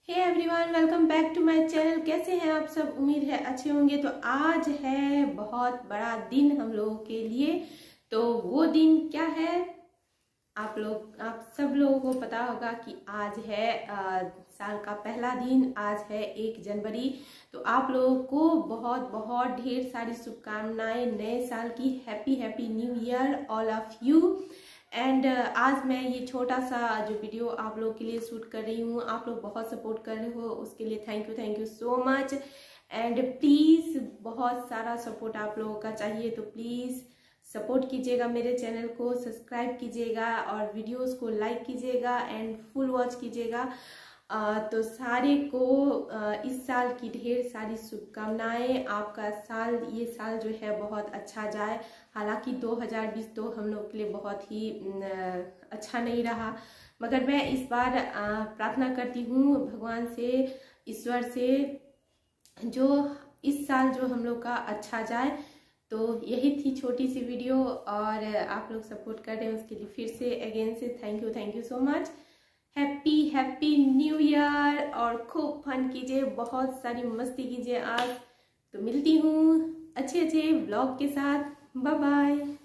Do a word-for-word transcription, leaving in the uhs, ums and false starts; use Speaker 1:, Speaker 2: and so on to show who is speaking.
Speaker 1: Hey everyone, welcome back to my channel. कैसे हैं आप सब? उम्मीद है अच्छे होंगे। तो आज है बहुत बड़ा दिन हम लोगों के लिए। तो वो दिन क्या है, आप लोग आप सब लोगों को पता होगा कि आज है आ, साल का पहला दिन। आज है एक जनवरी। तो आप लोगों को बहुत बहुत ढेर सारी शुभकामनाएं नए साल की। Happy happy new year all of you. And uh, आज मैं ये छोटा सा जो वीडियो आप लोगों के लिए शूट कर रही हूँ। आप लोग बहुत सपोर्ट कर रहे हो, उसके लिए thank you thank you so much. And please बहुत सारा सपोर्ट आप लोगों का चाहिए, तो प्लीज़ सपोर्ट कीजिएगा, मेरे चैनल को सब्सक्राइब कीजिएगा और वीडियोस को लाइक कीजिएगा एंड फुल वॉच कीजिएगा। Uh, तो सारे को uh, इस साल की ढेर सारी शुभकामनाएं। आपका साल ये साल जो है बहुत अच्छा जाए। हालांकि दो हज़ार बीस तो हम लोग के लिए बहुत ही uh, अच्छा नहीं रहा, मगर मैं इस बार uh, प्रार्थना करती हूँ भगवान से, ईश्वर से, जो इस साल जो हम लोग का अच्छा जाए। तो यही थी छोटी सी वीडियो और आप लोग सपोर्ट कर रहे हैं उसके लिए फिर से अगेन से thank you thank you so much. Happy happy new year और खूब फन कीजिए, बहुत सारी मस्ती कीजिए आज। तो मिलती हूँ अच्छे अच्छे व्लॉग के साथ। Bye bye.